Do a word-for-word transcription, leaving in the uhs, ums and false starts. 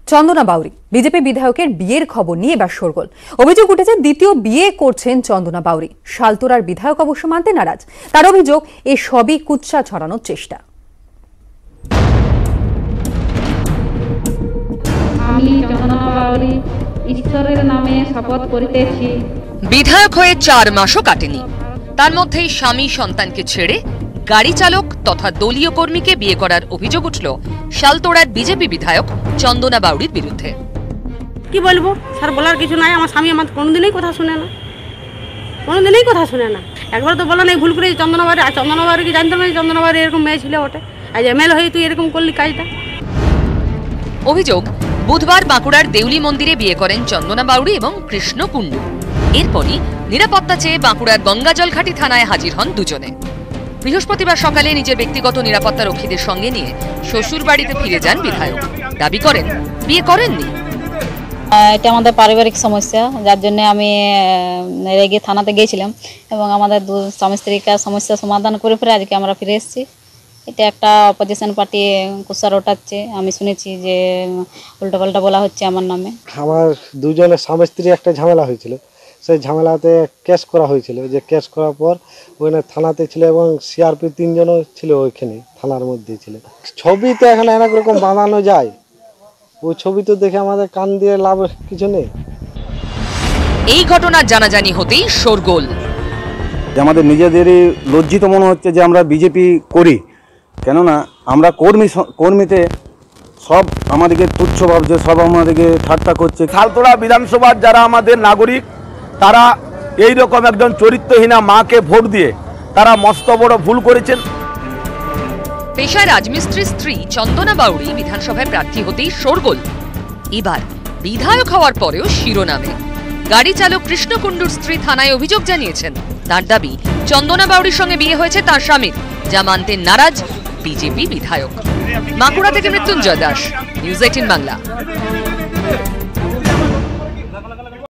চন্দনা Bauri BJP বিধায়কের বিয়ের খবর নিয়ে এবার শোরগোল। অভিযোগ উঠেছে দ্বিতীয় বিয়ে করছেন চন্দনা বাউরি। শালতোরার বিধায়ক অবশ্য মানতে নারাজ। তার অভিযোগ এ সবই কুৎসা ছড়ানোর চেষ্টা। আমি চন্দনা বাউরি ঈশ্বরের নামে শপথ করিতেছি। বিধায়ক হয়ে চার মাসও কাটেনি, তার মধ্যেই স্বামী সন্তানকে ছেড়ে গাড়ি চালক তথা দলীয় কর্মীকে বিয়ে করার অভিযোগ উঠল শালতোড়ার বিজেপি বিধায়ক চন্দনা বাউরির বিরুদ্ধে। কি বলবো স্যার, বলার কিছু নাই। আমার স্বামী আমার কোনোদিনই কথা শুনে না, কোনোদিনই কথা শুনে না। একবার তো বলো না ভুল করে চন্দনা বাউরি, আর চন্দনা বাউরি কি জানতাম না চন্দনা বাউরি এরকম মেয়ে ছিল ওটা, আজ এমএলএ হয়ে তুই এরকম করলি কাজটা। অভিযোগ, বুধবার বাঁকুড়ার দেউলি মন্দিরে বিয়ে করেন চন্দনা বাউরি এবং কৃষ্ণ কুণ্ডু। এরপরই নিরাপত্তা চেয়ে বাঁকুড়ার গঙ্গাজলঘাটি থানায় হাজির হন দুজনে। বৃহস্পতিবার সকালে নিজের ব্যক্তিগত নিরাপত্তা রক্ষীদের সঙ্গে নিয়ে শ্বশুর বাড়িতে ফিরে যান বিধায়ক। দাবি করেন বিয়ে করেননি। এটা আমাদের পারিবারিক সমস্যা, যার জন্য আমি রেগে থানাতে গিয়েছিলাম এবং আমাদের দু স্বামী স্ত্রীকে সমস্যা সমাধান করে ফিরে আজকে আমরা ফিরে এসেছি। এটা একটা অপোজিশন পার্টি কুৎসা রটাচ্ছে। আমি শুনেছি যে উল্টোপাল্টা বলা হচ্ছে আমার নামে। আমার দুজনের স্বামী স্ত্রী একটা ঝামেলা হয়েছিল, সেই ঝামেলাতে কেস করা হয়েছিল। যে কেস করার পর ওখানে থানাতে ছিল এবং সিআরপি তিনজনও ছিল ওইখানে থানার মধ্যেই ছিল। ছবি তো এখানে অনেক রকম বানানো যায়, ওই ছবি তো দেখে আমাদের কান দিয়ে লাভ কিছু নেই। এই ঘটনার জানাজানি হতেই শোরগোল। আমাদের নিজেদেরই লজ্জিত মনে হচ্ছে যে আমরা বিজেপি করি, কেননা আমরা কর্মী কর্মীতে সব আমাদেরকে তুচ্ছ ভাবছে, সব আমাদেরকে ঠাট্টা করছে। শালতোড়া বিধানসভার যারা আমাদের নাগরিক, তারা এই রকম একজন চরিত্রহীনা মাকে ভোট দিয়ে তারা মস্ত বড় ভুল করেছেন। পেশায় রাজমিস্ত্রির স্ত্রী চন্দনা বাউরি বিধানসভায় প্রার্থী হতেই শোরগোল। এবার বিধায়ক হওয়ার পরেও শিরোনামে। গাড়ি চালক কৃষ্ণ কুণ্ডুর স্ত্রী থানায় অভিযোগ জানিয়েছেন। তার দাবি চন্দনা বাউরির সঙ্গে বিয়ে হয়েছে তার স্বামীর, যা মানতে নারাজ বিজেপি বিধায়ক। বাঁকুড়া থেকে মৃত্যুঞ্জয় দাস, নিউজ এইটিন বাংলা।